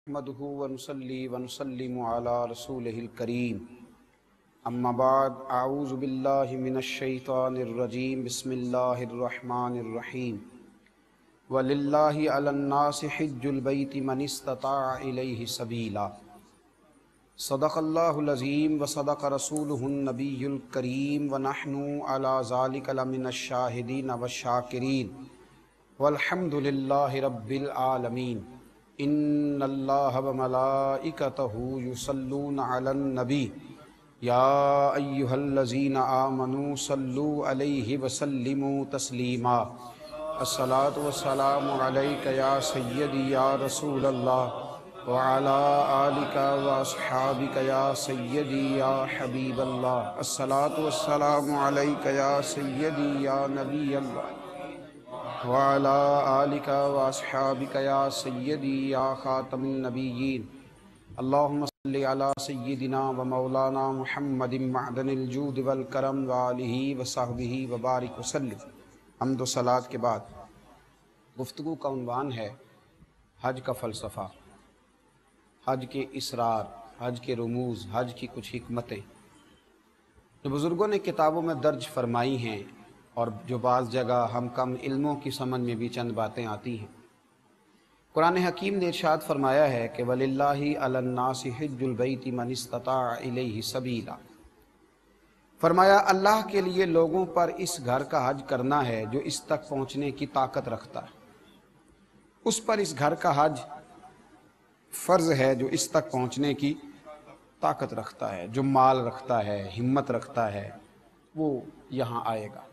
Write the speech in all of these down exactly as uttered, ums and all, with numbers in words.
نحمده ونصلي ونسلم على رسوله الكريم اما بعد اعوذ باللہ من الشیطان الرجیم بسم اللہ الرحمن الرحیم وللہ علی الناس حج البیت من استطاع الیہ سبیلا صدق اللہ العظیم وصدق رسولہ النبی الکریم ونحن علی ذلک لمن الشاہدین والشاکرین والحمد للہ رب العالمین ان اللہ وملائکتہ یصلون علی النبی یا ایہا الذین آمنوا صلوا علیہ وسلموا تسلیما الصلاة والسلام علیک یا سیدی یا رسول اللہ وعلی آلک واصحابک یا سیدی یا حبیب اللہ الصلاة والسلام علیک یا سیدی یا نبی اللہ وعلى آلك وأصحابك يا سيدي يا خاتم النبيين اللهم صل على سيدنا ومولانا محمد معدن الجود والكرم وآله وصحبه وبارك وسلم حمد و صلاۃ کے بعد گفتگو کا عنوان ہے حج کا فلسفہ، حج کے اسرار، حج کے رموز، حج کی کچھ حکمتیں جو بزرگوں نے کتابوں میں درج فرمائی ہیں اور جو بعض جگہ ہم کم علموں کی سمجھ میں بھی چند باتیں آتی ہیں۔ قرآن حکیم نے ارشاد فرمایا ہے کہ وَلِلَّهِ عَلَى النَّاسِ حِجُّ الْبَيْتِ مَنِ اسْتَطَاعَ إِلَيْهِ سَبِيلًا، فرمایا اللہ کے لیے لوگوں پر اس گھر کا حج کرنا ہے جو اس تک پہنچنے کی طاقت رکھتا ہے، اس پر اس گھر کا حج فرض ہے جو اس تک پہنچنے کی طاقت رکھتا ہے، جو مال رکھتا ہے، ہمت رکھتا ہے، وہ یہاں آئے گا۔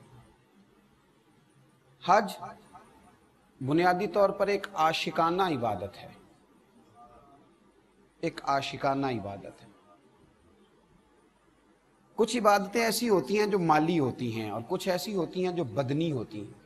حج بنیادی طور پر ایک عاشقانہ عبادت ہے، ایک عاشقانہ عبادت ہے۔ کچھ عبادتیں ایسی ہوتی ہیں جو مالی ہوتی ہیں اور کچھ ایسی ہوتی ہیں جو بدنی ہوتی ہیں۔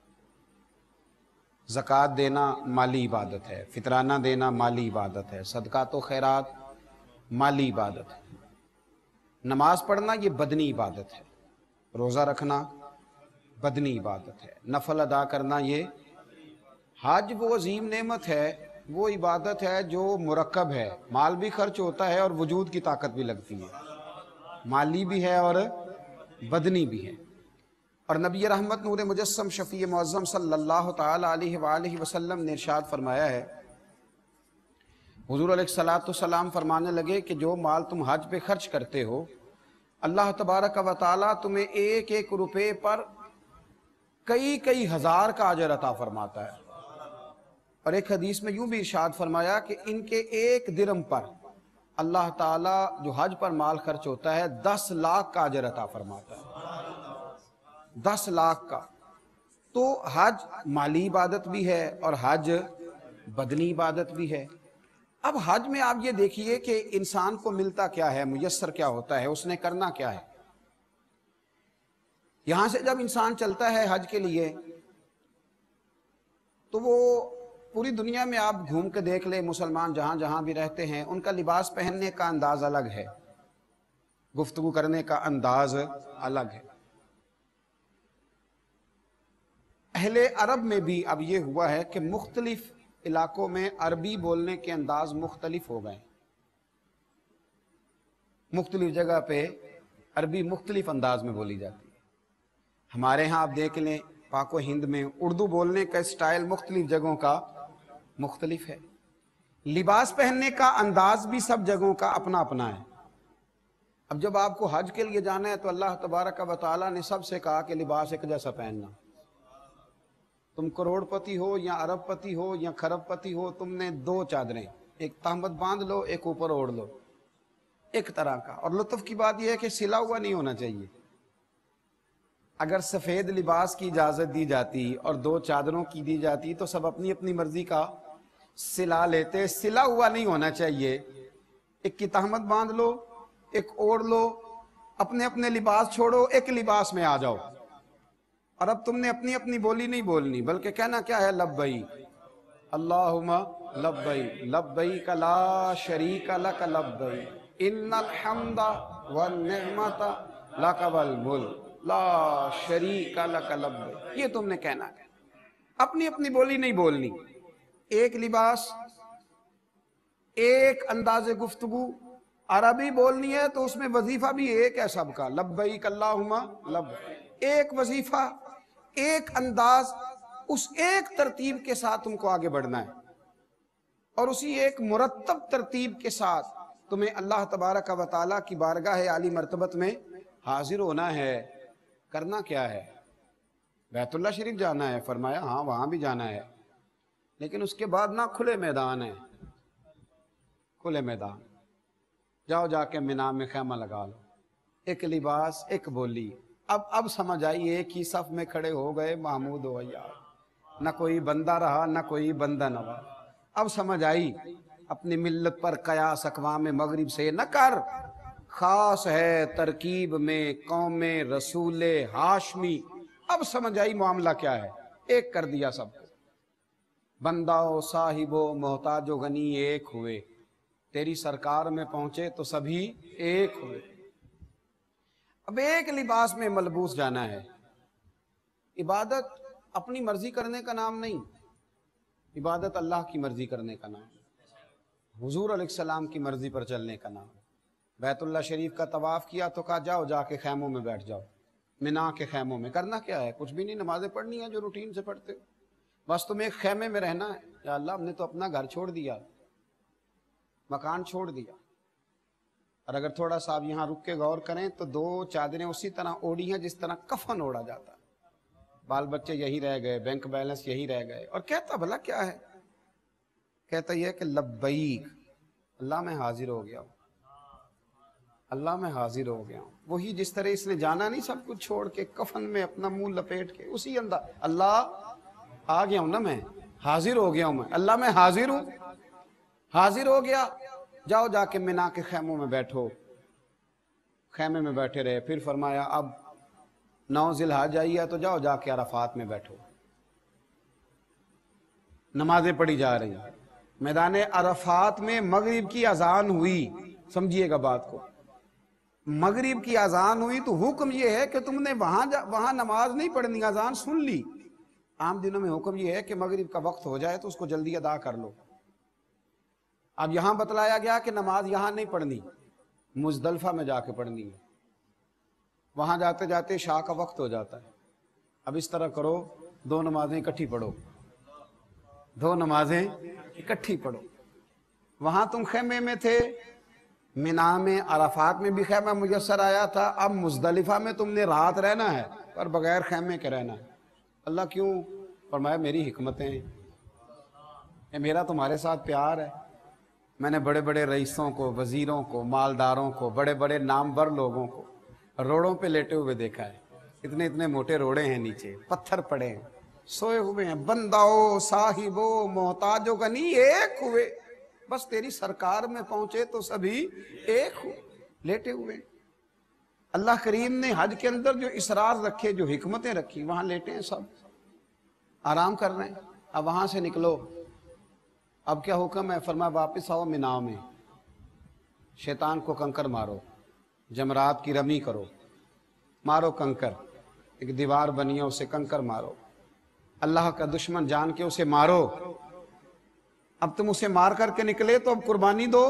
زکوٰۃ دینا مالی عبادت ہے، فطرانہ دینا مالی عبادت ہے، صدقات و خیرات مالی عبادت ہے، نماز پڑھنا یہ بدنی عبادت ہے، روزہ رکھنا بدنی عبادت ہے، نفل ادا کرنا یہ۔ حج وہ عظیم نعمت ہے، وہ عبادت ہے جو مرکب ہے، مال بھی خرچ ہوتا ہے اور وجود کی طاقت بھی لگتی ہے، مالی بھی ہے اور بدنی بھی ہے۔ اور نبی رحمت نور مجسم شفیع معظم صلی اللہ تعالی علیہ وآلہ وسلم نے ارشاد فرمایا ہے، حضور علیہ الصلوۃ والسلام فرمانے لگے کہ جو مال تم حج پہ خرچ کرتے ہو، اللہ تبارک و تعالیٰ تمہیں ایک ایک روپے پر کئی کئی ہزار کا اجر عطا فرماتا ہے۔ اور ایک حدیث میں یوں بھی ارشاد فرمایا کہ ان کے ایک درم پر اللہ تعالیٰ جو حج پر مال خرچ ہوتا ہے دس لاکھ کا اجر عطا فرماتا ہے، دس لاکھ کا۔ تو حج مالی عبادت بھی ہے اور حج بدنی عبادت بھی ہے۔ اب حج میں آپ یہ دیکھیے کہ انسان کو ملتا کیا ہے، میسر کیا ہوتا ہے، اس نے کرنا کیا ہے۔ یہاں سے جب انسان چلتا ہے حج کے لیے تو وہ پوری دنیا میں آپ گھوم کے دیکھ لیں، مسلمان جہاں جہاں بھی رہتے ہیں ان کا لباس پہننے کا انداز الگ ہے، گفتگو کرنے کا انداز الگ ہے۔ اہل عرب میں بھی اب یہ ہوا ہے کہ مختلف علاقوں میں عربی بولنے کے انداز مختلف ہو گئے، مختلف جگہ پہ عربی مختلف انداز میں بولی جاتی ہے۔ ہمارے ہاں آپ دیکھ لیں پاک و ہند میں اردو بولنے کا اسٹائل مختلف جگہوں کا مختلف ہے، لباس پہننے کا انداز بھی سب جگہوں کا اپنا اپنا ہے۔ اب جب آپ کو حج کے لیے جانا ہے تو اللہ تبارک و تعالیٰ نے سب سے کہا کہ لباس ایک جیسا پہننا، تم کروڑ پتی ہو یا ارب پتی ہو یا کھرب پتی ہو، تم نے دو چادریں، ایک تہمت باندھ لو، ایک اوپر اوڑھ لو، ایک طرح کا۔ اور لطف کی بات یہ ہے کہ سلا ہوا نہیں ہونا چاہیے۔ اگر سفید لباس کی اجازت دی جاتی اور دو چادروں کی دی جاتی تو سب اپنی اپنی مرضی کا سلا لیتے، سلا ہوا نہیں ہونا چاہیے۔ ایک کی تہمت باندھ لو، ایک اوڑھ لو، اپنے اپنے لباس چھوڑو، ایک لباس میں آ جاؤ۔ اور اب تم نے اپنی اپنی بولی نہیں بولنی بلکہ کہنا کیا ہے، لبیک اللہم لبیک لبیک لا شریک لک لبیک ان الحمد والنعمت لک والملک لا شریک لک لبیک، یہ تم نے کہنا ہے، اپنی اپنی بولی نہیں بولنی۔ ایک لباس ایک انداز گفتگو عربی بولنی ہے تو اس میں وظیفہ بھی ایک ہے سب کا، لبیک اللہم لب، ایک وظیفہ، ایک انداز، اس ایک ترتیب کے ساتھ تم کو آگے بڑھنا ہے، اور اسی ایک مرتب ترتیب کے ساتھ تمہیں اللہ تبارک و تعالیٰ کی بارگاہ عالی مرتبت میں حاضر ہونا ہے۔ کرنا کیا ہے؟ بیت اللہ شریف جانا ہے، فرمایا ہاں وہاں بھی جانا ہے، لیکن اس کے بعد نہ کھلے میدان ہے، کھلے میدان جاؤ، جا کے مینا میں خیمہ لگا لو، ایک لباس، ایک بولی۔ اب اب سمجھ آئی، ایک ہی صف میں کھڑے ہو گئے محمود و عیار، نہ کوئی بندہ رہا نہ کوئی بندہ نوا۔ اب سمجھ آئی، اپنی ملت پر قیاس اقوام مغرب سے نہ کر، خاص ہے ترکیب میں قوم رسول ہاشمی۔ اب سمجھ آئی معاملہ کیا ہے، ایک کر دیا سب کو، بندہ و صاحب و محتاج و غنی ایک ہوئے، تیری سرکار میں پہنچے تو سبھی ایک ہوئے۔ اب ایک لباس میں ملبوس جانا ہے۔ عبادت اپنی مرضی کرنے کا نام نہیں، عبادت اللہ کی مرضی کرنے کا نام، حضور علیہ السلام کی مرضی پر چلنے کا نام۔ بیت اللہ شریف کا طواف کیا تو کہا جاؤ جا کے خیموں میں بیٹھ جاؤ، مینا کے خیموں میں۔ کرنا کیا ہے؟ کچھ بھی نہیں، نمازیں پڑھنی ہیں جو روٹین سے پڑھتے ہو، بس تمہیں ایک خیمے میں رہنا ہے۔ یا اللہ، ہم نے تو اپنا گھر چھوڑ دیا، مکان چھوڑ دیا، اور اگر تھوڑا سا آپ یہاں رک کے غور کریں تو دو چادریں اسی طرح اوڑی ہیں جس طرح کفن اوڑا جاتا ہے، بال بچے یہی رہ گئے، بینک بیلنس یہی رہ گئے، اور کہتا بھلا کیا ہے؟ کہتا یہ ہے کہ لبیک، اللہ میں حاضر ہو گیا ہوں، اللہ میں حاضر ہو گیا ہوں۔ وہی جس طرح اس نے جانا نہیں سب کچھ چھوڑ کے کفن میں اپنا منہ لپیٹ کے، اسی انداز اللہ آ گیا ہوں نا، میں حاضر ہو گیا ہوں، میں اللہ میں حاضر ہوں، حاضر ہو گیا۔ جاؤ جا کے مینا کے خیموں میں بیٹھو، خیمے میں بیٹھے رہے۔ پھر فرمایا اب نو ذی الحجہ آئی تو جاؤ جا کے عرفات میں بیٹھو، نمازیں پڑھی جا رہی ہیں۔ میدان عرفات میں مغرب کی اذان ہوئی، سمجھیے گا بات کو، مغرب کی اذان ہوئی تو حکم یہ ہے کہ تم نے وہاں جا وہاں نماز نہیں پڑھنی، اذان سن لی۔ عام دنوں میں حکم یہ ہے کہ مغرب کا وقت ہو جائے تو اس کو جلدی ادا کر لو۔ اب یہاں بتلایا گیا کہ نماز یہاں نہیں پڑھنی، مزدلفہ میں جا کے پڑھنی ہے۔ وہاں جاتے جاتے عشاء کا وقت ہو جاتا ہے۔ اب اس طرح کرو، دو نمازیں اکٹھی پڑھو، دو نمازیں اکٹھی پڑھو۔ وہاں تم خیمے میں تھے، مینا میں عرفات میں بھی خیمہ میسر آیا تھا، اب مزدلفہ میں تم نے رات رہنا ہے پر بغیر خیمے کے رہنا ہے۔ اللہ کیوں؟ فرمایا میری حکمتیں، یہ میرا تمہارے ساتھ پیار ہے۔ میں نے بڑے بڑے رئیسوں کو، وزیروں کو، مالداروں کو، بڑے بڑے نامور لوگوں کو روڑوں پہ لیٹے ہوئے دیکھا ہے، اتنے اتنے موٹے روڑے ہیں، نیچے پتھر پڑے ہیں، سوئے ہوئے ہیں، بنداؤ صاحبو محتاج و غنی ایک ہوئے، بس تیری سرکار میں پہنچے تو سبھی ایک ہوئے، لیٹے ہوئے۔ اللہ کریم نے حج کے اندر جو اسرار رکھے، جو حکمتیں رکھی، وہاں لیٹے ہیں سب، آرام کر رہے ہیں۔ اب وہاں سے نکلو، اب کیا حکم ہے؟ فرمایا واپس آؤ مینا میں، شیطان کو کنکر مارو، جمرات کی رمی کرو، مارو کنکر، ایک دیوار بنی ہے اسے کنکر مارو، اللہ کا دشمن جان کے اسے مارو۔ اب تم اسے مار کر کے نکلے تو اب قربانی دو،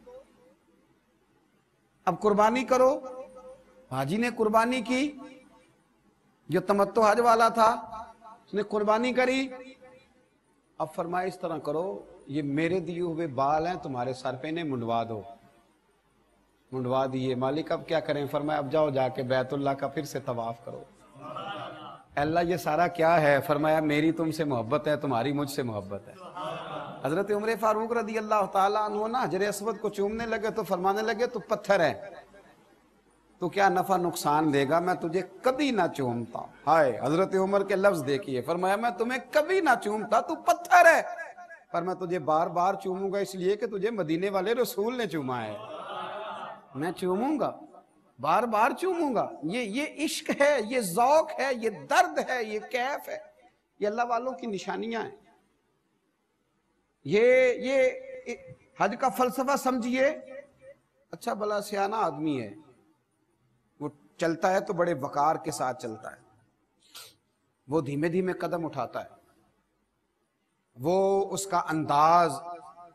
اب قربانی کرو۔ حاجی نے قربانی کی، جو تمتع حج والا تھا اس نے قربانی کری۔ اب فرمایا اس طرح کرو، یہ میرے دیے ہوئے بال ہیں، تمہارے سر پہ انہیں منڈوا دو۔ منڈوا دیے۔ مالک اب کیا کریں؟ فرمایا اب جاؤ جا کے بیت اللہ کا پھر سے طواف کرو۔ اللہ یہ سارا کیا ہے؟ فرمایا میری تم سے محبت ہے، تمہاری مجھ سے محبت ہے۔ حضرت عمر فاروق رضی اللہ تعالیٰ عنہ نا حجر اسود کو چومنے لگے تو فرمانے لگے تو پتھر ہے، تو کیا نفع نقصان دے گا، میں تجھے کبھی نہ چومتا۔ ہائے حضرت عمر کے لفظ دیکھیے، فرمایا میں تمہیں کبھی نہ چومتا، تو پتھر ہے، پر میں تجھے بار بار چوموں گا اس لیے کہ تجھے مدینے والے رسول نے چوما ہے، میں چوموں گا، بار بار چوموں گا۔ یہ یہ عشق ہے، یہ ذوق ہے، یہ درد ہے، یہ کیف ہے، یہ اللہ والوں کی نشانیاں ہیں۔ یہ یہ حج کا فلسفہ سمجھیے۔ اچھا بلا سیانہ آدمی ہے، وہ چلتا ہے تو بڑے وقار کے ساتھ چلتا ہے، وہ دھیمے دھیمے قدم اٹھاتا ہے، وہ اس کا انداز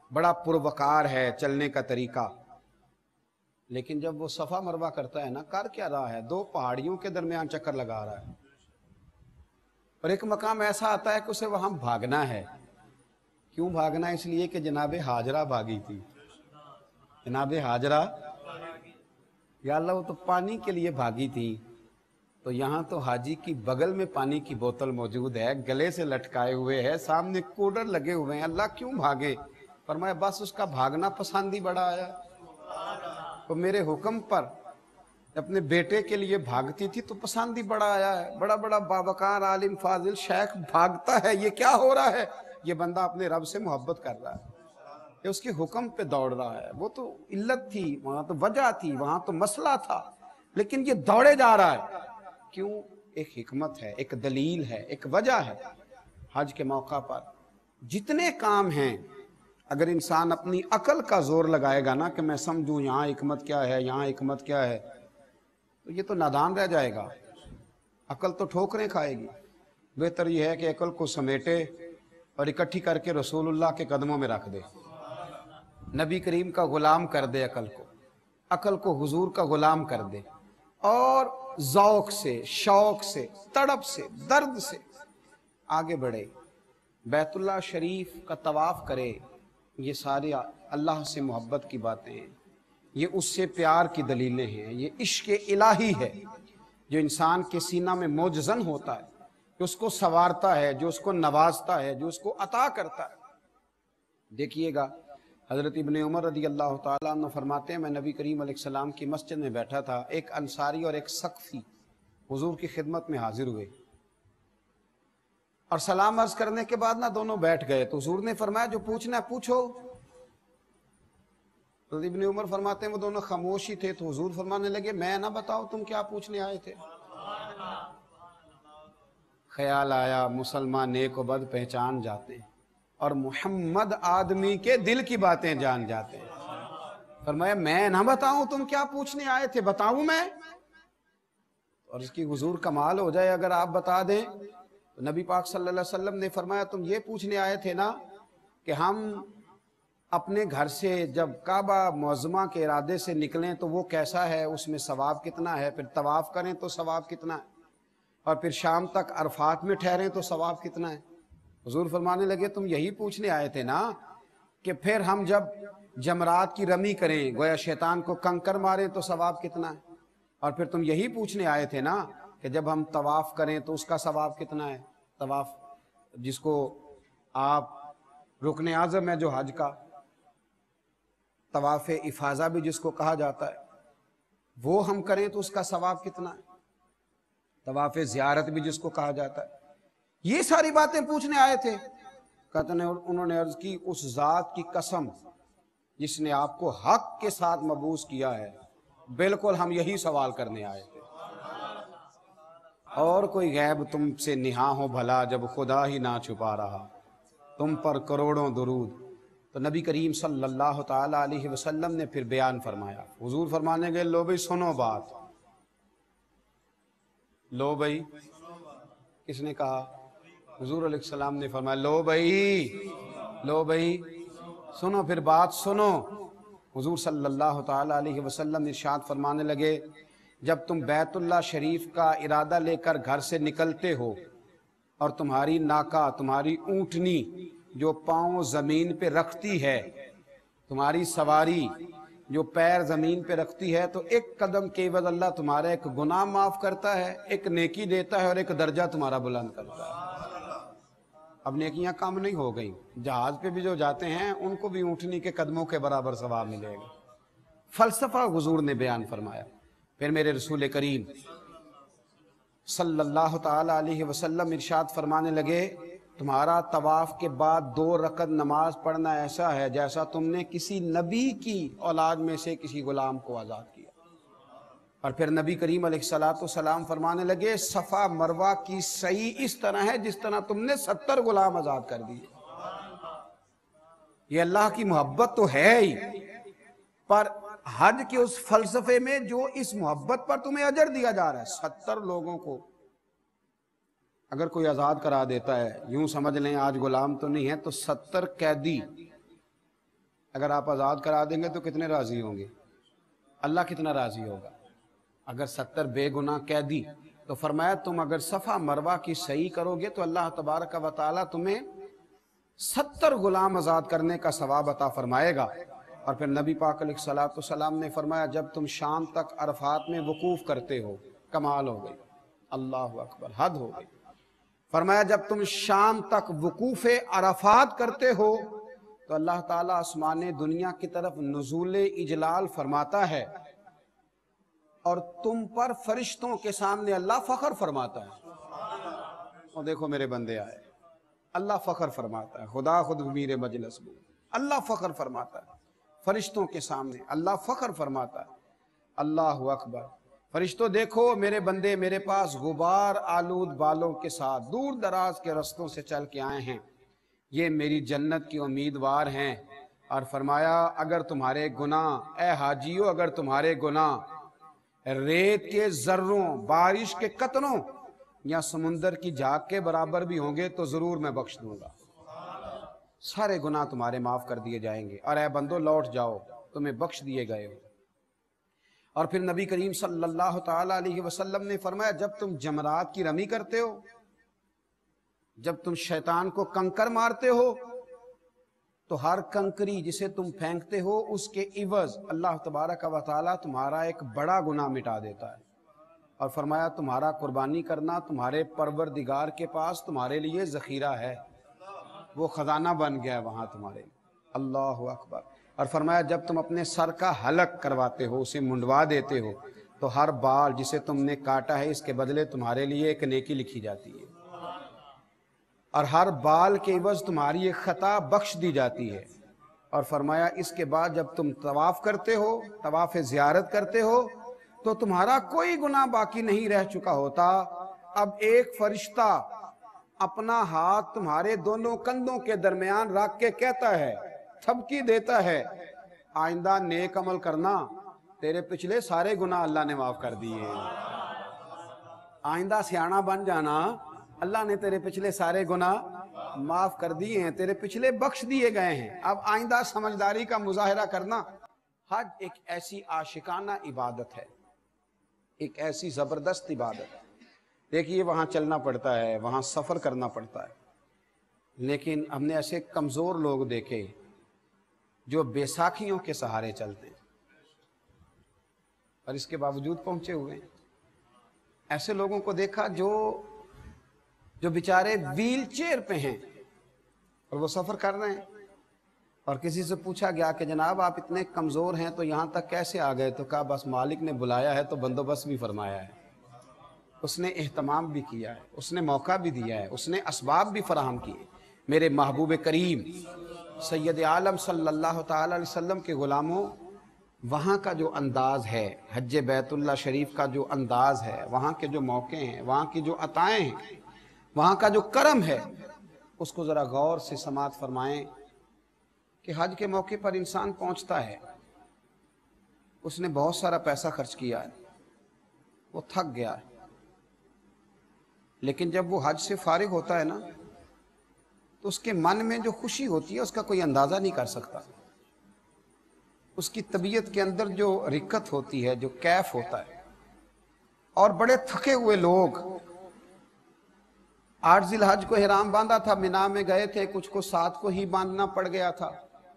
بڑا پروقار ہے چلنے کا طریقہ، لیکن جب وہ صفا مروہ کرتا ہے نا، کر کیا رہا ہے؟ دو پہاڑیوں کے درمیان چکر لگا رہا ہے، اور ایک مقام ایسا آتا ہے کہ اسے وہاں بھاگنا ہے۔ کیوں بھاگنا ہے؟ اس لیے کہ جناب ہاجرہ بھاگی تھی۔ جناب ہاجرہ، یا اللہ، وہ تو پانی کے لیے بھاگی تھی، تو یہاں تو حاجی کی بغل میں پانی کی بوتل موجود ہے، گلے سے لٹکائے ہوئے ہے، سامنے کولر لگے ہوئے ہیں، اللہ کیوں بھاگے؟ فرمایا بس اس کا بھاگنا پسند ہی بڑا آیا، تو میرے حکم پر اپنے بیٹے کے لیے بھاگتی تھی تو پسند ہی بڑا آیا ہے۔ بڑا بڑا باوقار عالم فاضل شیخ بھاگتا ہے، یہ کیا ہو رہا ہے؟ یہ بندہ اپنے رب سے محبت کر رہا ہے، کہ اس کے حکم پہ دوڑ رہا ہے۔ وہ تو علت تھی، وہاں تو وجہ تھی، وہاں تو مسئلہ تھا، لیکن یہ دوڑے جا رہا ہے۔ کیوں؟ ایک حکمت ہے، ایک دلیل ہے، ایک وجہ ہے۔ حج کے موقع پر جتنے کام ہیں، اگر انسان اپنی عقل کا زور لگائے گا نا کہ میں سمجھوں یہاں حکمت کیا ہے، یہاں حکمت کیا ہے، تو یہ تو نادان رہ جائے گا، عقل تو ٹھوکریں کھائے گی۔ بہتر یہ ہے کہ عقل کو سمیٹے اور اکٹھی کر کے رسول اللہ کے قدموں میں رکھ دے، نبی کریم کا غلام کر دے عقل کو، عقل کو حضور کا غلام کر دے، اور ذوق سے، شوق سے، تڑپ سے، درد سے آگے بڑھے، بیت اللہ شریف کا طواف کرے۔ یہ سارے اللہ سے محبت کی باتیں ہیں، یہ اس سے پیار کی دلیلیں ہیں، یہ عشق الہی ہے جو انسان کے سینہ میں موجزن ہوتا ہے، جو اس کو سنوارتا ہے، جو اس کو نوازتا ہے، جو اس کو عطا کرتا ہے۔ دیکھیے گا حضرت ابن عمر رضی اللہ تعالیٰ عنہ فرماتے ہیں، میں نبی کریم علیہ السلام کی مسجد میں بیٹھا تھا، ایک انصاری اور ایک ثقفی حضور کی خدمت میں حاضر ہوئے، اور سلام عرض کرنے کے بعد نہ دونوں بیٹھ گئے، تو حضور نے فرمایا جو پوچھنا ہے پوچھو۔ تو ابن عمر فرماتے ہیں وہ دونوں خاموش ہی تھے، تو حضور فرمانے لگے میں نہ بتاؤ تم کیا پوچھنے آئے تھے؟ خیال آیا مسلمان نیک و بد پہچان جاتے ہیں، اور محمد آدمی کے دل کی باتیں جان جاتے ہیں۔ فرمایا میں نہ بتاؤں تم کیا پوچھنے آئے تھے، بتاؤں میں؟ اور اس کی حضور کمال ہو جائے اگر آپ بتا دیں۔ تو نبی پاک صلی اللہ علیہ وسلم نے فرمایا تم یہ پوچھنے آئے تھے نا کہ ہم اپنے گھر سے جب کعبہ معظمہ کے ارادے سے نکلیں تو وہ کیسا ہے، اس میں ثواب کتنا ہے، پھر طواف کریں تو ثواب کتنا ہے، اور پھر شام تک عرفات میں ٹھہریں تو ثواب کتنا ہے؟ حضور فرمانے لگے تم یہی پوچھنے آئے تھے نا کہ پھر ہم جب جمرات کی رمی کریں، گویا شیطان کو کنکر ماریں تو ثواب کتنا ہے، اور پھر تم یہی پوچھنے آئے تھے نا کہ جب ہم طواف کریں تو اس کا ثواب کتنا ہے، طواف جس کو آپ رکن اعظم ہے جو حج کا، طواف افاضہ بھی جس کو کہا جاتا ہے، وہ ہم کریں تو اس کا ثواب کتنا ہے، طواف زیارت بھی جس کو کہا جاتا ہے۔ یہ ساری باتیں پوچھنے آئے تھے۔ کہتے ہیں انہوں نے عرض کی اس ذات کی قسم جس نے آپ کو حق کے ساتھ مبعوث کیا ہے، بالکل ہم یہی سوال کرنے آئے تھے، اور کوئی غیب تم سے نہاں ہو بھلا جب خدا ہی نہ چھپا رہا، تم پر کروڑوں درود۔ تو نبی کریم صلی اللہ تعالیٰ علیہ وسلم نے پھر بیان فرمایا، حضور فرمانے گئے لو بھئی سنو بات، لو بھئی، کس نے کہا؟ حضور علیہ السلام نے فرمایا لو بھئی، لو بھئی سنو، پھر بات سنو۔ حضور صلی اللہ تعالیٰ علیہ وسلم ارشاد فرمانے لگے جب تم بیت اللہ شریف کا ارادہ لے کر گھر سے نکلتے ہو اور تمہاری ناکا، تمہاری اونٹنی جو پاؤں زمین پہ رکھتی ہے، تمہاری سواری جو پیر زمین پہ رکھتی ہے، تو ایک قدم کے عوض اللہ تمہارا ایک گناہ معاف کرتا ہے، ایک نیکی دیتا ہے، اور ایک درجہ تمہارا بلند کرتا ہے۔ اب نیکیاں کم نہیں ہو گئیں، جہاز پہ بھی جو جاتے ہیں ان کو بھی اونٹنی کے قدموں کے برابر ثواب ملے گا۔ فلسفہ حضور نے بیان فرمایا۔ پھر میرے رسول کریم صلی اللہ تعالی علیہ وسلم ارشاد فرمانے لگے تمہارا طواف کے بعد دو رکعت نماز پڑھنا ایسا ہے جیسا تم نے کسی نبی کی اولاد میں سے کسی غلام کو آزاد کیا۔ اور پھر نبی کریم علیہ الصلوۃ والسلام فرمانے لگے صفا مروہ کی سعی اس طرح ہے جس طرح تم نے ستر غلام آزاد کر دیے۔ یہ اللہ کی محبت تو ہے ہی، پر حج کے اس فلسفے میں جو اس محبت پر تمہیں اجر دیا جا رہا ہے، ستر لوگوں کو اگر کوئی آزاد کرا دیتا ہے، یوں سمجھ لیں آج غلام تو نہیں ہے، تو ستر قیدی اگر آپ آزاد کرا دیں گے تو کتنے راضی ہوں گے؟ اللہ کتنا راضی ہوگا؟ اگر ستر بے گناہ قیدی، تو فرمایا تم اگر صفا مروہ کی صحیح کرو گے تو اللہ تبارک و تعالیٰ تمہیں ستر غلام آزاد کرنے کا ثواب عطا فرمائے گا۔ اور پھر نبی پاک علیہ الصلوۃ والسلام نے فرمایا جب تم شام تک عرفات میں وقوف کرتے ہو، کمال ہو گئی، اللہ اکبر، حد ہو گئی۔ فرمایا جب تم شام تک وقوف عرفات کرتے ہو تو اللہ تعالیٰ آسمان دنیا کی طرف نزول اجلال فرماتا ہے، اور تم پر فرشتوں کے سامنے اللہ فخر فرماتا ہے۔ اور دیکھو میرے بندے آئے، اللہ فخر فرماتا ہے، خدا خود میر مجلس میں اللہ فخر فرماتا ہے، فرشتوں کے سامنے اللہ فخر فرماتا ہے۔ اللہ اکبر، فرشتوں دیکھو میرے بندے میرے پاس غبار آلود بالوں کے ساتھ دور دراز کے رستوں سے چل کے آئے ہیں، یہ میری جنت کی امیدوار ہیں۔ اور فرمایا اگر تمہارے گناہ، اے حاجیو، اگر تمہارے گناہ ریت کے ذروں، بارش کے قطروں یا سمندر کی جھاگ کے برابر بھی ہوں گے تو ضرور میں بخش دوں گا، سارے گناہ تمہارے معاف کر دیے جائیں گے، اور اے بندو لوٹ جاؤ، تمہیں بخش دیے گئے ہو۔ اور پھر نبی کریم صلی اللہ تعالیٰ علیہ وسلم نے فرمایا جب تم جمرات کی رمی کرتے ہو، جب تم شیطان کو کنکر مارتے ہو، تو ہر کنکری جسے تم پھینکتے ہو اس کے عوض اللہ تبارک و تعالیٰ تمہارا ایک بڑا گناہ مٹا دیتا ہے۔ اور فرمایا تمہارا قربانی کرنا تمہارے پروردگار کے پاس تمہارے لیے ذخیرہ ہے، وہ خزانہ بن گیا ہے وہاں تمہارے۔ اللہ اکبر۔ اور فرمایا جب تم اپنے سر کا حلق کرواتے ہو، اسے منڈوا دیتے ہو، تو ہر بال جسے تم نے کاٹا ہے اس کے بدلے تمہارے لیے ایک نیکی لکھی جاتی ہے، اور ہر بال کے عوض تمہاری ایک خطا بخش دی جاتی ہے۔ اور فرمایا اس کے بعد جب تم طواف کرتے ہو، طواف زیارت کرتے ہو، تو تمہارا کوئی گناہ باقی نہیں رہ چکا ہوتا، اب ایک فرشتہ اپنا ہاتھ تمہارے دونوں کندھوں کے درمیان رکھ کے کہتا ہے، تھپکی دیتا ہے، آئندہ نیک عمل کرنا، تیرے پچھلے سارے گناہ اللہ نے معاف کر دیے، آئندہ سیاںا بن جانا، اللہ نے تیرے پچھلے سارے گناہ معاف کر دیے ہیں، تیرے پچھلے بخش دیے گئے ہیں، اب آئندہ سمجھداری کا مظاہرہ کرنا۔ حج ایک ایسی عاشقانہ عبادت ہے، ایک ایسی زبردست عبادت ہے۔ دیکھیے وہاں چلنا پڑتا ہے، وہاں سفر کرنا پڑتا ہے، لیکن ہم نے ایسے کمزور لوگ دیکھے جو بیساکھیوں کے سہارے چلتے ہیں اور اس کے باوجود پہنچے ہوئے ہیں۔ ایسے لوگوں کو دیکھا جو جو بیچارے ویل چیئر پہ ہیں اور وہ سفر کر رہے ہیں، اور کسی سے پوچھا گیا کہ جناب آپ اتنے کمزور ہیں تو یہاں تک کیسے آ گئے؟ تو کہا بس مالک نے بلایا ہے تو بندوبست بھی فرمایا ہے، اس نے اہتمام بھی کیا ہے، اس نے موقع بھی دیا ہے، اس نے اسباب بھی فراہم کیے۔ میرے محبوب کریم سید عالم صلی اللہ تعالیٰ علیہ وسلم کے غلاموں، وہاں کا جو انداز ہے، حج بیت اللہ شریف کا جو انداز ہے، وہاں کے جو موقع ہیں، وہاں کی جو عطائیں ہیں، وہاں کا جو کرم ہے، اس کو ذرا غور سے سماعت فرمائیں کہ حج کے موقع پر انسان پہنچتا ہے، اس نے بہت سارا پیسہ خرچ کیا ہے، وہ تھک گیا ہے، لیکن جب وہ حج سے فارغ ہوتا ہے نا تو اس کے من میں جو خوشی ہوتی ہے اس کا کوئی اندازہ نہیں کر سکتا، اس کی طبیعت کے اندر جو رکت ہوتی ہے، جو کیف ہوتا ہے۔ اور بڑے تھکے ہوئے لوگ، آٹھ ذی الحج کو احرام باندھا تھا، مینا میں گئے تھے، کچھ کو سات کو ہی باندھنا پڑ گیا تھا،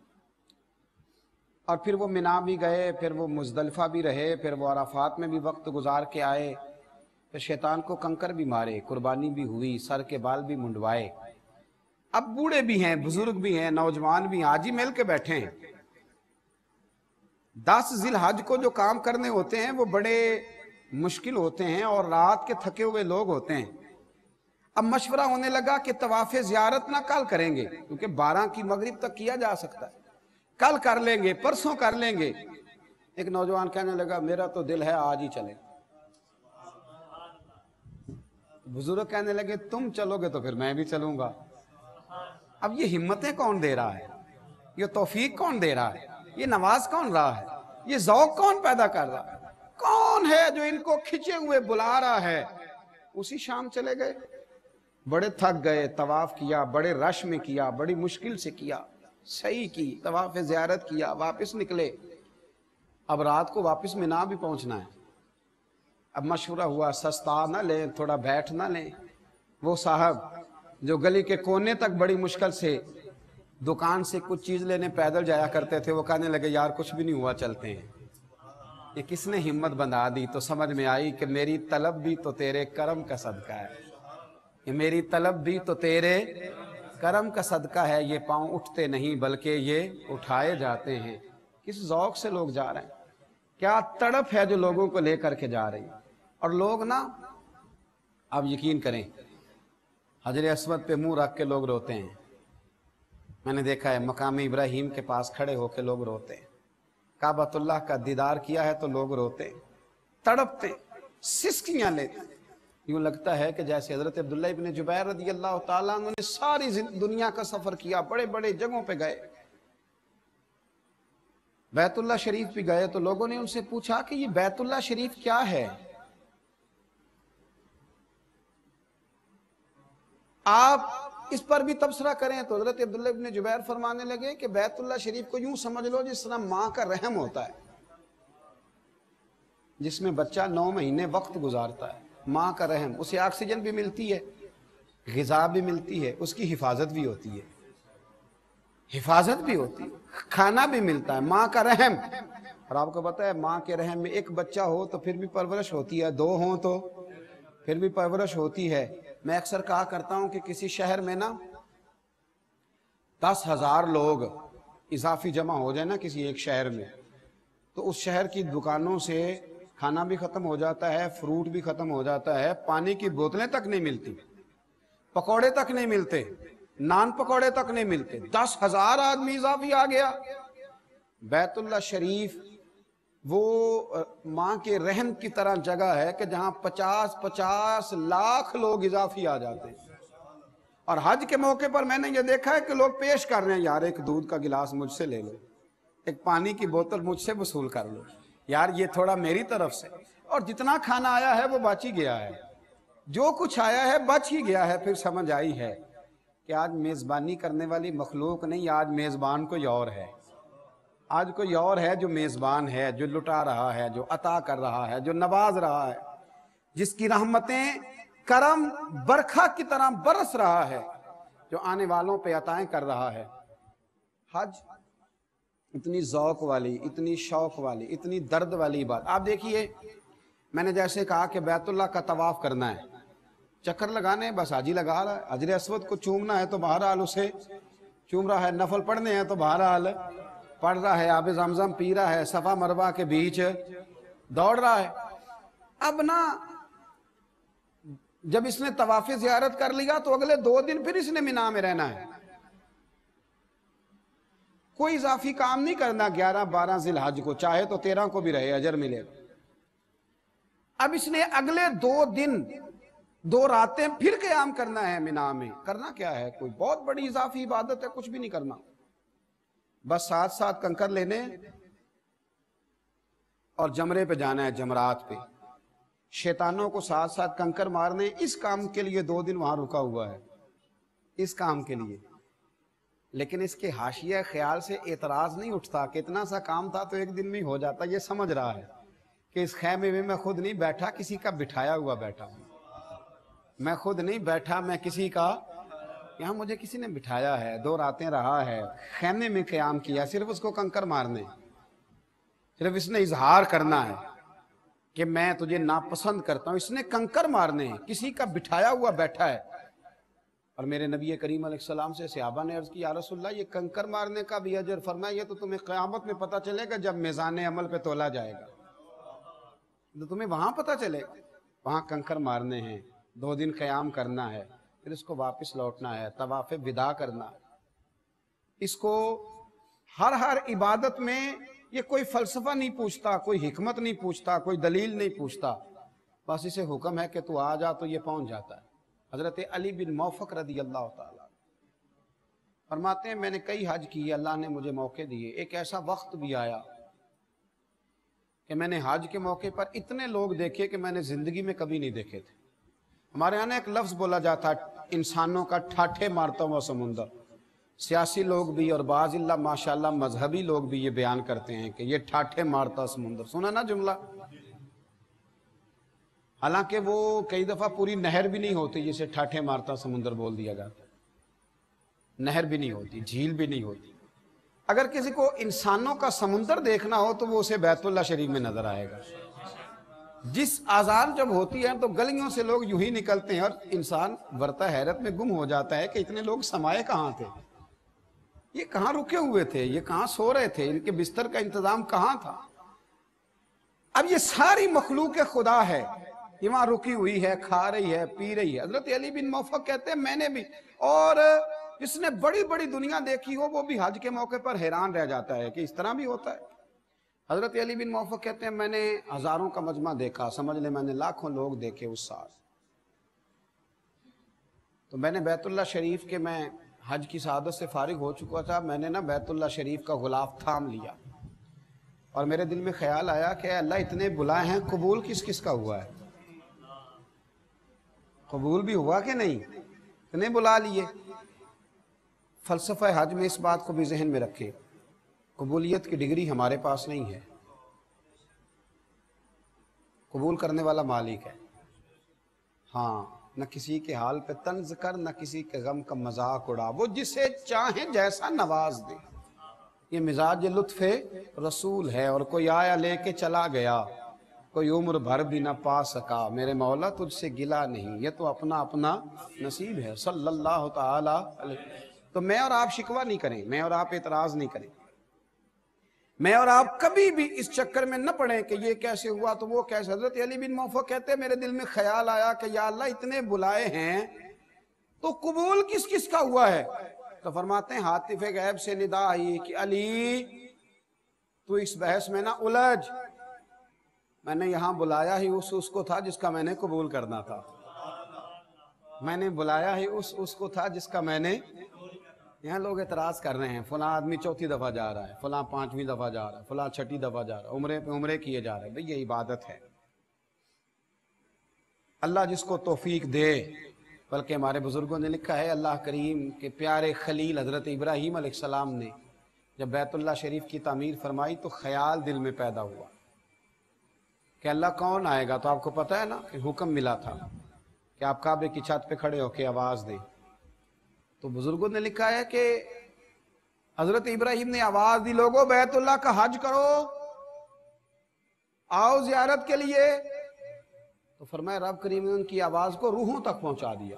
اور پھر وہ مینا بھی گئے، پھر وہ مزدلفہ بھی رہے، پھر وہ عرفات میں بھی وقت گزار کے آئے، پھر شیطان کو کنکر بھی مارے، قربانی بھی ہوئی، سر کے بال بھی منڈوائے۔ اب بوڑھے بھی ہیں، بزرگ بھی ہیں، نوجوان بھی ہیں، حاجی مل کے بیٹھے ہیں۔ دس ذی الحج کو جو کام کرنے ہوتے ہیں وہ بڑے مشکل ہوتے ہیں اور رات کے تھکے ہوئے لوگ ہوتے ہیں۔ اب مشورہ ہونے لگا کہ طواف زیارت نہ کل کریں گے، کیونکہ بارہ کی مغرب تک کیا جا سکتا ہے، کل کر لیں گے، پرسوں کر لیں گے۔ ایک نوجوان کہنے لگا میرا تو دل ہے آج ہی چلے۔ بزرگ کہنے لگے تم چلو گے تو پھر میں بھی چلوں گا۔ اب یہ ہمتیں کون دے رہا ہے؟ یہ توفیق کون دے رہا ہے؟ یہ نواز کون رہا ہے؟ یہ ذوق کون پیدا کر رہا ہے؟ کون ہے جو ان کو کھچے ہوئے بلا رہا ہے؟ اسی شام چلے گئے، بڑے تھک گئے، طواف کیا، بڑے رش میں کیا، بڑی مشکل سے کیا، صحیح کی، طواف زیارت کیا، واپس نکلے. اب رات کو واپس مینا بھی پہنچنا ہے. اب مشورہ ہوا سستا نہ لیں، تھوڑا بیٹھ نہ لیں. وہ صاحب جو گلی کے کونے تک بڑی مشکل سے دکان سے کچھ چیز لینے پیدل جایا کرتے تھے، وہ کہنے لگے یار کچھ بھی نہیں ہوا، چلتے ہیں. یہ کس نے ہمت بندھا دی؟ تو سمجھ میں آئی کہ میری طلب بھی تو تیرے کرم کا صدقہ ہے، یہ میری طلب بھی تو تیرے کرم کا صدقہ ہے. یہ پاؤں اٹھتے نہیں بلکہ یہ اٹھائے جاتے ہیں. کس ذوق سے لوگ جا رہے ہیں، کیا تڑپ ہے جو لوگوں کو لے کر کے جا رہی. اور لوگ نا، آپ یقین کریں، حجر اسود پہ منہ رکھ کے لوگ روتے ہیں. میں نے دیکھا ہے مقام ابراہیم کے پاس کھڑے ہو کے لوگ روتے ہیں. کعبۃ اللہ کا دیدار کیا ہے تو لوگ روتے ہیں، تڑپتے، سسکیاں لیتے. یوں لگتا ہے کہ جیسے حضرت عبداللہ ابن جبیر رضی اللہ تعالیٰ عنہ نے ساری دنیا کا سفر کیا، بڑے بڑے جگہوں پہ گئے، بیت اللہ شریف بھی گئے، تو لوگوں نے ان سے پوچھا کہ یہ بیت اللہ شریف کیا ہے؟ آپ اس پر بھی تبصرہ کریں. تو حضرت عبداللہ ابن جبیر فرمانے لگے کہ بیت اللہ شریف کو یوں سمجھ لو جس طرح ماں کا رحم ہوتا ہے، جس میں بچہ نو مہینے وقت گزارتا ہے. ماں کا رحم، اسے آکسیجن بھی ملتی ہے، غذا بھی ملتی ہے، اس کی حفاظت بھی ہوتی ہے، حفاظت بھی ہوتی ہے، کھانا بھی ملتا ہے. ماں کا رحم. اور آپ کو پتہ ہے ماں کے رحم میں ایک بچہ ہو تو پھر بھی پرورش ہوتی ہے، دو ہوں تو پھر بھی پرورش ہوتی ہے. میں اکثر کہا کرتا ہوں کہ کسی شہر میں نا دس ہزار لوگ اضافی جمع ہو جائے نا کسی ایک شہر میں، تو اس شہر کی دکانوں سے کھانا بھی ختم ہو جاتا ہے، فروٹ بھی ختم ہو جاتا ہے، پانی کی بوتلیں تک نہیں ملتی، پکوڑے تک نہیں ملتے، نان پکوڑے تک نہیں ملتے. دس ہزار آدمی اضافی آ گیا. بیت اللہ شریف وہ ماں کے رحم کی طرح جگہ ہے کہ جہاں پچاس پچاس لاکھ لوگ اضافی آ جاتے ہیں. اور حج کے موقع پر میں نے یہ دیکھا ہے کہ لوگ پیش کر رہے ہیں، یار ایک دودھ کا گلاس مجھ سے لے لو، ایک پانی کی بوتل مجھ سے وصول کر لو، یار یہ تھوڑا میری طرف سے. اور جتنا کھانا آیا ہے وہ بچ ہی گیا ہے، جو کچھ آیا ہے بچ ہی گیا ہے. پھر سمجھ آئی ہے کہ آج میزبانی کرنے والی مخلوق نہیں، آج میزبان کوئی اور ہے. آج کوئی اور ہے جو میزبان ہے، جو لٹا رہا ہے، جو عطا کر رہا ہے، جو نواز رہا ہے، جس کی رحمتیں کرم برکھا کی طرح برس رہا ہے، جو آنے والوں پہ عطائیں کر رہا ہے. حج اتنی ذوق والی، اتنی شوق والی، اتنی درد والی بات. آپ دیکھیے، میں نے جیسے کہا کہ بیت اللہ کا طواف کرنا ہے، چکر لگانے بس حاجی لگا رہا ہے. حجر اسود کو چومنا ہے تو بہرحال اسے چوم رہا ہے، نفل پڑھنے ہیں تو بہرحال پڑھ رہا ہے، آب زمزم پی رہا ہے، صفا مروہ کے بیچ دوڑ رہا ہے. اب نا جب اس نے طواف زیارت کر لیا تو اگلے دو دن پھر اس نے مینا میں رہنا ہے، کوئی اضافی کام نہیں کرنا. گیارہ بارہ ذی الحج کو چاہے تو تیرہ کو بھی رہے، اجر ملے گا. اب اس نے اگلے دو دن دو راتیں پھر قیام کرنا ہے مینا میں. کرنا کیا ہے؟ کوئی بہت بڑی اضافی عبادت ہے؟ کچھ بھی نہیں کرنا، بس ساتھ ساتھ کنکر لینے اور جمرے پہ جانا ہے، جمرات پہ شیطانوں کو ساتھ ساتھ کنکر مارنے. اس کام کے لیے دو دن وہاں رکا ہوا ہے، اس کام کے لیے. لیکن اس کے حاشیہ خیال سے اعتراض نہیں اٹھتا کہ اتنا سا کام تھا تو ایک دن میں ہو جاتا. یہ سمجھ رہا ہے کہ اس خیمے میں میں خود نہیں بیٹھا، کسی کا بٹھایا ہوا بیٹھا ہوں. میں خود نہیں بیٹھا، میں کسی کا، یہاں مجھے کسی نے بٹھایا ہے، دو راتیں رہا ہے، خیمے میں قیام کیا. صرف اس کو کنکر مارنے، صرف اس نے اظہار کرنا ہے کہ میں تجھے ناپسند کرتا ہوں. اس نے کنکر مارنے ہیں، کسی کا بٹھایا ہوا بیٹھا ہے. اور میرے نبی کریم علیہ السلام سے صحابہ نے عرض کی، یا رسول اللہ یہ کنکر مارنے کا بھی اجر؟ فرمایا یہ تو تمہیں قیامت میں پتہ چلے گا جب میزان عمل پہ تولا جائے گا، تو تمہیں وہاں پتہ چلے گا. وہاں کنکر مارنے ہیں، دو دن قیام کرنا ہے، پھر اس کو واپس لوٹنا ہے، طواف وداع کرنا ہے. اس کو ہر ہر عبادت میں یہ کوئی فلسفہ نہیں پوچھتا، کوئی حکمت نہیں پوچھتا، کوئی دلیل نہیں پوچھتا، بس اسے حکم ہے کہ تو آ جا تو یہ پہنچ جاتا ہے. حضرت علی بن موفق رضی اللہ تعالیٰ فرماتے ہیں میں نے کئی حج کیے، اللہ نے مجھے موقع دیے. ایک ایسا وقت بھی آیا کہ میں نے حج کے موقع پر اتنے لوگ دیکھے کہ میں نے زندگی میں کبھی نہیں دیکھے تھے. ہمارے یہاں ایک لفظ بولا جاتا ہے انسانوں کا ٹھاٹھے مارتا ہوا سمندر. سیاسی لوگ بھی اور بعض اللہ ماشاءاللہ مذہبی لوگ بھی یہ بیان کرتے ہیں کہ یہ ٹھاٹھے مارتا سمندر. سنا نا جملہ؟ حالانکہ وہ کئی دفعہ پوری نہر بھی نہیں ہوتی جسے ٹھاٹھے مارتا سمندر بول دیا جاتا ہے. نہر بھی نہیں ہوتی، جھیل بھی نہیں ہوتی. اگر کسی کو انسانوں کا سمندر دیکھنا ہو تو وہ اسے بیت اللہ شریف میں نظر آئے گا. جس آزان جب ہوتی ہے تو گلیوں سے لوگ یوں ہی نکلتے ہیں اور انسان ورطہ حیرت میں گم ہو جاتا ہے کہ اتنے لوگ سمائے کہاں تھے، یہ کہاں رکے ہوئے تھے، یہ کہاں سو رہے تھے، ان کے بستر کا انتظام کہاں تھا. اب یہ ساری مخلوق خدا ہے، یہ وہاں رکی ہوئی ہے، کھا رہی ہے، پی رہی ہے. حضرت علی بن موفق کہتے ہیں میں نے بھی، اور جس نے بڑی بڑی دنیا دیکھی ہو وہ بھی حج کے موقع پر حیران رہ جاتا ہے کہ اس طرح بھی ہوتا ہے. حضرت علی بن موفق کہتے ہیں میں نے ہزاروں کا مجمع دیکھا، سمجھ لیں میں نے لاکھوں لوگ دیکھے اس سال. تو میں نے بیت اللہ شریف کے میں حج کی سعادت سے فارغ ہو چکا تھا، میں نے نا بیت اللہ شریف کا غلاف تھام لیا اور میرے دل میں خیال آیا کہ اللہ اتنے بلائے ہیں، قبول کس کس کا ہوا ہے؟ قبول بھی ہوا کہ نہیں؟ اتنے بلا لیے. فلسفہ حج میں اس بات کو بھی ذہن میں رکھے، قبولیت کی ڈگری ہمارے پاس نہیں ہے، قبول کرنے والا مالک ہے. ہاں، نہ کسی کے حال پہ طنز کر، نہ کسی کے غم کا مذاق اڑا، وہ جسے چاہیں جیسا نواز دے. یہ مزاج لطف رسول ہے. اور کوئی آیا لے کے چلا گیا، کوئی عمر بھر بھی نہ پا سکا، میرے مولا تجھ سے گلا نہیں، یہ تو اپنا اپنا نصیب ہے. صلی اللہ تعالی علیہ. تو میں اور آپ شکوہ نہیں کریں، میں اور آپ اعتراض نہیں کریں، میں اور آپ کبھی بھی اس چکر میں نہ پڑیں کہ یہ کیسے ہوا تو وہ کیسے. حضرت علی بن موفق کہتے ہیں میرے دل میں خیال آیا کہ یا اللہ اتنے بلائے ہیں تو قبول کس کس کا ہوا ہے؟ تو فرماتے ہیں ہاتف غیب سے ندا آئی کہ علی تو اس بحث میں نہ الجھ، میں نے یہاں بلایا ہی اس اس کو تھا جس کا میں نے قبول کرنا تھا، میں نے بلایا ہی اس اس کو تھا جس کا میں نے. یہاں لوگ اعتراض کر رہے ہیں فلاں آدمی چوتھی دفعہ جا رہا ہے، فلاں پانچویں دفعہ جا رہا ہے، فلاں چھٹی دفعہ جا رہا ہے، عمرے پہ عمرے کیے جا رہے ہیں. بھئی یہ عبادت ہے، اللہ جس کو توفیق دے. بلکہ ہمارے بزرگوں نے لکھا ہے اللہ کریم کے پیارے خلیل حضرت ابراہیم علیہ السلام نے جب بیت اللہ شریف کی تعمیر فرمائی تو خیال دل میں پیدا ہوا کہ اللہ کون آئے گا. تو آپ کو پتہ ہے نا کہ حکم ملا تھا کہ آپ کعبے کی چھت پہ کھڑے ہو کے آواز دیں. تو بزرگوں نے لکھا ہے کہ حضرت ابراہیم نے آواز دی لوگوں بیت اللہ کا حج کرو، آؤ زیارت کے لیے. تو فرمایا رب کریم نے ان کی آواز کو روحوں تک پہنچا دیا.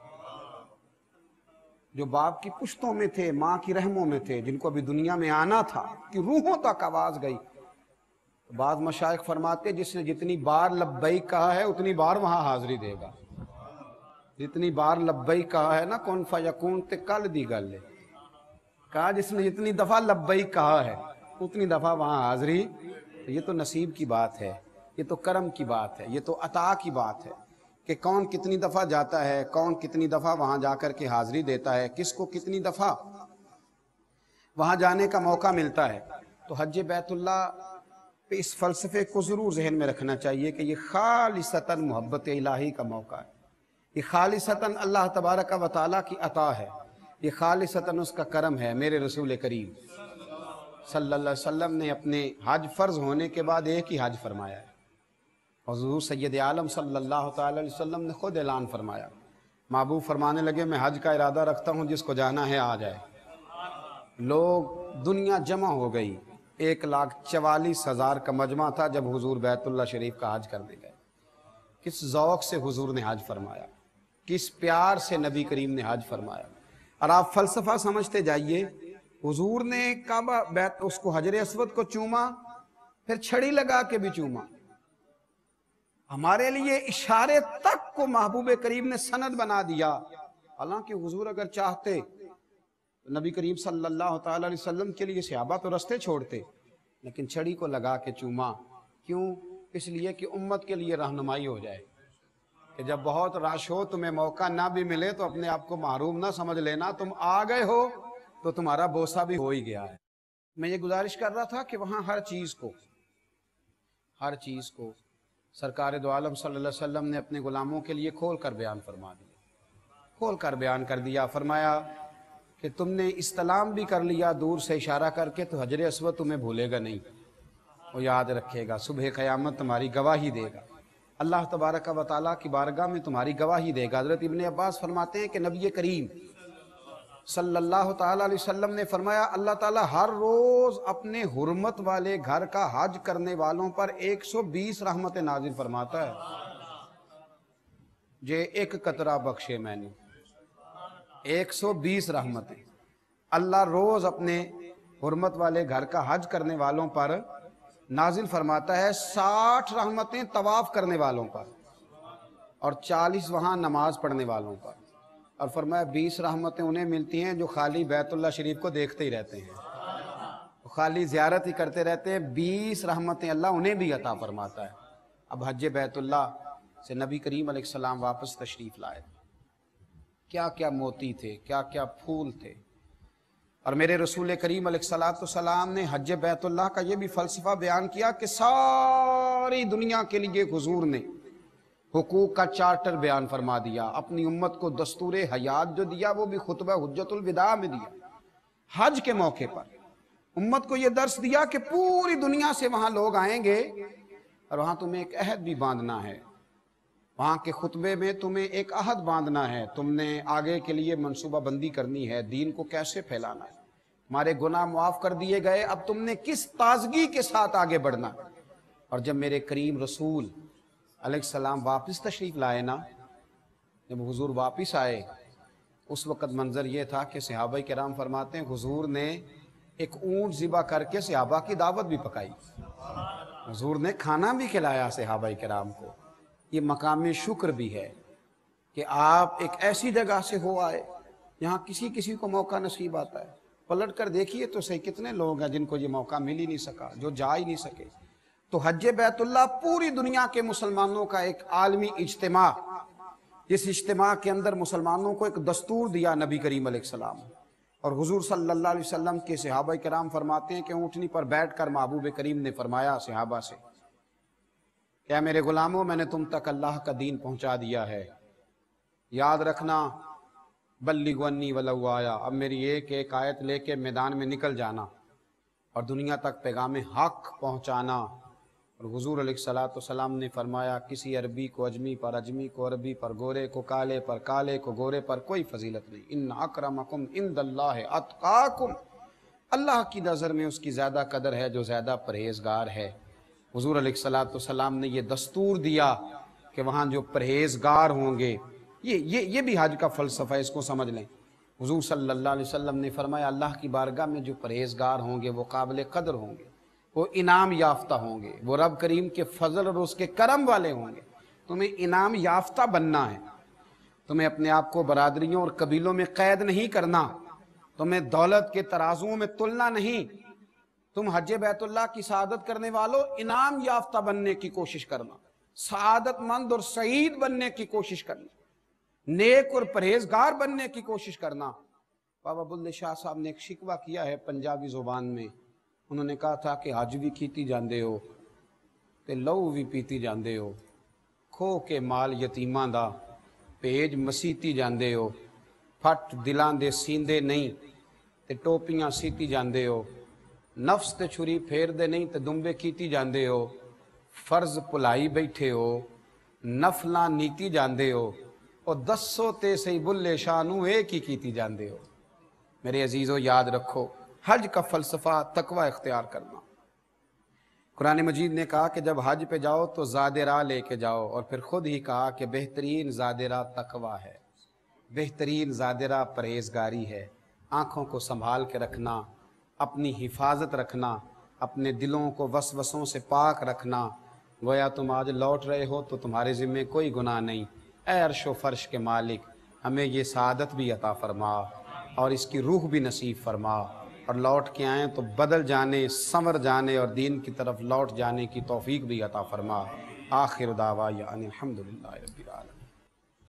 جو باپ کی پشتوں میں تھے، ماں کی رحموں میں تھے، جن کو ابھی دنیا میں آنا تھا، کہ روحوں تک آواز گئی. بعض مشائخ فرماتے جس نے جتنی بار لبیک کہا ہے اتنی بار وہاں حاضری دے گا. جتنی بار لبیک کہا ہے نا کن فیکون تے کل دی گل ہے، کہا جس نے جتنی دفعہ لبیک کہا ہے اتنی دفعہ وہاں حاضری. یہ تو نصیب کی بات ہے، یہ تو کرم کی بات ہے، یہ تو عطا کی بات ہے کہ کون کتنی دفعہ جاتا ہے، کون کتنی دفعہ وہاں جا کر کے حاضری دیتا ہے، کس کو کتنی دفعہ وہاں جانے کا موقع ملتا ہے. تو حج بیت اللہ پہ اس فلسفے کو ضرور ذہن میں رکھنا چاہیے کہ یہ خالصتاً محبت الہی کا موقع ہے، یہ خالصتاً اللہ تبارک و تعالیٰ کی عطا ہے، یہ خالصتاً اس کا کرم ہے. میرے رسول کریم صلی اللہ علیہ وسلم نے اپنے حج فرض ہونے کے بعد ایک ہی حج فرمایا ہے. حضور سید عالم صلی اللہ تعالی علیہ وسلم نے خود اعلان فرمایا، محبوب فرمانے لگے میں حج کا ارادہ رکھتا ہوں، جس کو جانا ہے آ جائے. لوگ دنیا جمع ہو گئی، ایک لاکھ چوالیس ہزار کا مجمع تھا جب حضور بیت اللہ شریف کا حج کرنے گئے. کس ذوق سے حضور نے حج فرمایا، کس پیار سے نبی کریم نے حج فرمایا. اور آپ فلسفہ سمجھتے جائیے، حضور نے کعبہ بیت اس کو حجر اسود کو چوما، پھر چھڑی لگا کے بھی چوما. ہمارے لیے اشارے تک کو محبوب کریم نے سند بنا دیا. حالانکہ حضور اگر چاہتے تو نبی کریم صلی اللہ تعالی علیہ وسلم کے لیے صحابہ تو رستے چھوڑتے، لیکن چھڑی کو لگا کے چوما. کیوں؟ اس لیے کہ امت کے لیے رہنمائی ہو جائے کہ جب بہت رش ہو، تمہیں موقع نہ بھی ملے تو اپنے آپ کو محروم نہ سمجھ لینا، تم آ گئے ہو تو تمہارا بوسہ بھی ہو ہی گیا ہے. میں یہ گزارش کر رہا تھا کہ وہاں ہر چیز کو ہر چیز کو سرکار دو عالم صلی اللہ علیہ وسلم نے اپنے غلاموں کے لیے کھول کر بیان فرما دیا، کھول کر بیان کر دیا. فرمایا کہ تم نے استلام بھی کر لیا دور سے اشارہ کر کے تو حجر اسود تمہیں بھولے گا نہیں، وہ یاد رکھے گا، صبح قیامت تمہاری گواہی دے گا، اللہ تبارک و تعالیٰ کی بارگاہ میں تمہاری گواہی دے گا۔ حضرت ابن عباس فرماتے ہیں کہ نبی کریم صلی اللہ تعالیٰ علیہ وسلم نے فرمایا اللہ تعالیٰ ہر روز اپنے حرمت والے گھر کا حج کرنے والوں پر ایک سو بیس رحمتیں نازل فرماتا ہے۔ جے ایک قطرہ بخشے میں نے ایک سو بیس رحمتیں اللہ روز اپنے حرمت والے گھر کا حج کرنے والوں پر نازل فرماتا ہے، ساٹھ رحمتیں طواف کرنے والوں پر اور چالیس وہاں نماز پڑھنے والوں پر، اور فرمایا بیس رحمتیں انہیں ملتی ہیں جو خالی بیت اللہ شریف کو دیکھتے ہی رہتے ہیں، خالی زیارت ہی کرتے رہتے ہیں، بیس رحمتیں اللہ انہیں بھی عطا فرماتا ہے۔ اب حج بیت اللہ سے نبی کریم علیہ السلام واپس تشریف لائے، کیا کیا موتی تھے، کیا کیا پھول تھے، اور میرے رسول کریم علیہ السلام نے حج بیت اللہ کا یہ بھی فلسفہ بیان کیا کہ ساری دنیا کے لیے حضور نے حقوق کا چارٹر بیان فرما دیا، اپنی امت کو دستور حیات جو دیا وہ بھی خطبہ حجت الوداع میں دیا۔ حج کے موقع پر امت کو یہ درس دیا کہ پوری دنیا سے وہاں لوگ آئیں گے اور وہاں تمہیں ایک عہد بھی باندھنا ہے، وہاں کے خطبے میں تمہیں ایک عہد باندھنا ہے، تم نے آگے کے لیے منصوبہ بندی کرنی ہے، دین کو کیسے پھیلانا ہے، تمہارے گناہ معاف کر دیے گئے، اب تم نے کس تازگی کے ساتھ آگے بڑھنا۔ اور جب میرے کریم رسول علیہ السلام واپس تشریف لائے نا، جب حضور واپس آئے اس وقت منظر یہ تھا کہ صحابہ کرام فرماتے ہیں حضور نے ایک اونٹ ذبح کر کے صحابہ کی دعوت بھی پکائی، حضور نے کھانا بھی کھلایا صحابہ کرام کو۔ یہ مقام شکر بھی ہے کہ آپ ایک ایسی جگہ سے ہو آئے یہاں کسی کسی کو موقع نصیب آتا ہے، پلٹ کر دیکھیے تو صحیح کتنے لوگ ہیں جن کو یہ موقع مل ہی نہیں سکا، جو جا ہی نہیں سکے۔ تو حج بیت اللہ پوری دنیا کے مسلمانوں کا ایک عالمی اجتماع، اس اجتماع کے اندر مسلمانوں کو ایک دستور دیا نبی کریم علیہ السلام، اور حضور صلی اللہ علیہ وسلم کے صحابہ کرام فرماتے ہیں کہ اونٹنی پر بیٹھ کر محبوب کریم نے فرمایا صحابہ سے، کیا میرے غلاموں میں نے تم تک اللہ کا دین پہنچا دیا ہے، یاد رکھنا بلغوا انی ولو آیا، اب میری ایک ایک آیت لے کے میدان میں نکل جانا اور دنیا تک پیغام حق پہنچانا۔ اور حضور علیہ الصلوۃ والسلام نے فرمایا کسی عربی کو اجمی پر، اجمی کو عربی پر، گورے کو کالے پر، کالے کو گورے پر کوئی فضیلت نہیں، ان اکرمکم عند اللہ اتقاکم، اللہ کی نظر میں اس کی زیادہ قدر ہے جو زیادہ پرہیزگار ہے۔ حضور علیہ الصلوۃ والسلام نے یہ دستور دیا کہ وہاں جو پرہیزگار ہوں گے، یہ یہ یہ بھی حج کا فلسفہ ہے، اس کو سمجھ لیں۔ حضور صلی اللہ علیہ وسلم نے فرمایا اللہ کی بارگاہ میں جو پرہیزگار ہوں گے وہ قابل قدر ہوں گے، وہ انعام یافتہ ہوں گے، وہ رب کریم کے فضل اور اس کے کرم والے ہوں گے۔ تمہیں انعام یافتہ بننا ہے، تمہیں اپنے آپ کو برادریوں اور قبیلوں میں قید نہیں کرنا، تمہیں دولت کے ترازوؤں میں تلنا نہیں، تم حج بیت اللہ کی سعادت کرنے والوں انعام یافتہ بننے کی کوشش کرنا، سعادت مند اور سعید بننے کی کوشش کرنا، نیک اور پرہیزگار بننے کی کوشش کرنا۔ بابا بلے شاہ صاحب نے ایک شکوہ کیا ہے پنجابی زبان میں، انہوں نے کہا تھا کہ حج بھی کیتی جاندے ہو تے لہو بھی پیتی جاندے ہو، کھو کے مال یتیماں دا پیج مسیتی جاندے ہو، پھٹ دلاں دے سیندے نہیں تے ٹوپیاں سیتی جاندے ہو، نفس تے چھری پھیر دے نہیں تے دمبے کیتی جاندے ہو، فرض پلائی بیٹھے ہو، نفلاں نیتی جاندے ہو، اور دسو تے سی بلے شاہ نو ایک ہی کیتی جاندے ہو۔ میرے عزیزو یاد رکھو حج کا فلسفہ تقوی اختیار کرنا۔ قرآن مجید نے کہا کہ جب حج پہ جاؤ تو زاد راہ لے کے جاؤ، اور پھر خود ہی کہا کہ بہترین زاد راہ تقوی ہے، بہترین زاد راہ پرہیزگاری ہے، آنکھوں کو سنبھال کے رکھنا، اپنی حفاظت رکھنا، اپنے دلوں کو وسوسوں سے پاک رکھنا۔ گویا تم آج لوٹ رہے ہو تو تمہارے ذمہ کوئی گناہ نہیں، اے عرش و فرش کے مالک ہمیں یہ سعادت بھی عطا فرما اور اس کی روح بھی نصیب فرما، اور لوٹ کے آئیں تو بدل جانے، سنور جانے اور دین کی طرف لوٹ جانے کی توفیق بھی عطا فرما۔ آخر دعوانا الحمدللہ رب العالمین۔